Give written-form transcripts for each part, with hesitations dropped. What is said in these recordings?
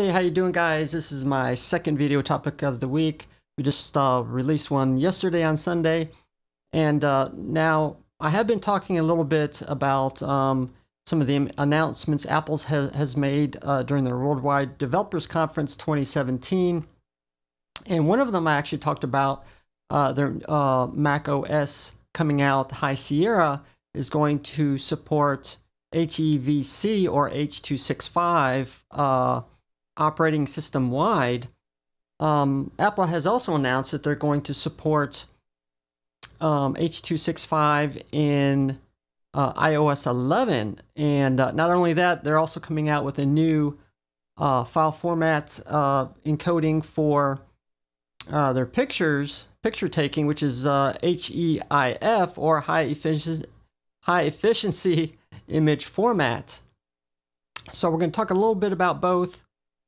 Hey, how you doing, guys? This is my second video topic of the week. We just released one yesterday on Sunday, and now I have been talking a little bit about some of the announcements Apple has made during their Worldwide Developers Conference 2017, and one of them I actually talked about their Mac OS coming out. High Sierra is going to support HEVC or H.265 operating system wide. Apple has also announced that they're going to support H.265 in iOS 11, and not only that, they're also coming out with a new file format encoding for their picture taking, which is HEIF or high efficiency image format. So we're going to talk a little bit about both.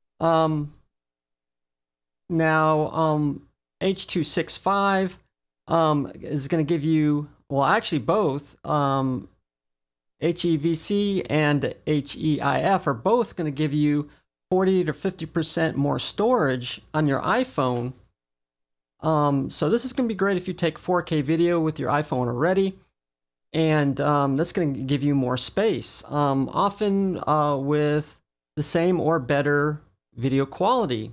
H.265 is going to give you, well, actually both, HEVC and HEIF are both going to give you 40 to 50% more storage on your iPhone. So this is going to be great if you take 4K video with your iPhone already, and that's going to give you more space, often with the same or better video quality.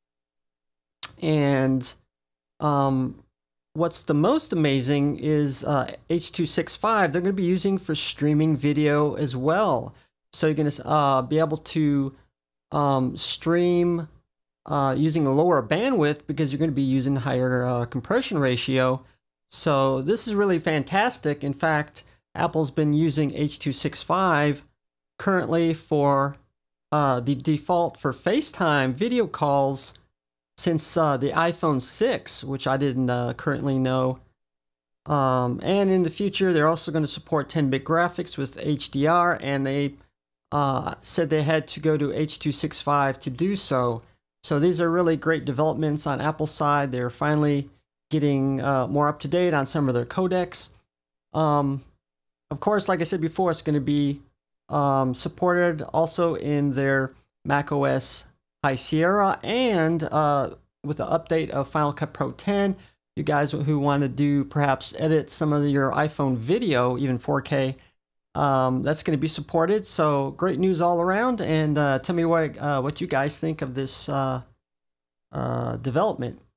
And what's the most amazing is H.265 they're going to be using for streaming video as well. So you're going to be able to stream using a lower bandwidth because you're going to be using higher compression ratio. So this is really fantastic. In fact, Apple's been using H.265 currently for the default for FaceTime video calls since the iPhone 6, which I didn't currently know. And in the future, they're also going to support 10-bit graphics with HDR, and they said they had to go to H.265 to do so. So these are really great developments on Apple's side. They're finally getting more up-to-date on some of their codecs. Of course, like I said before, it's going to be supported also in their Mac OS High Sierra, and with the update of Final Cut Pro 10, you guys who want to do perhaps edit some of your iPhone video, even 4K, that's going to be supported. So great news all around, and tell me what you guys think of this development.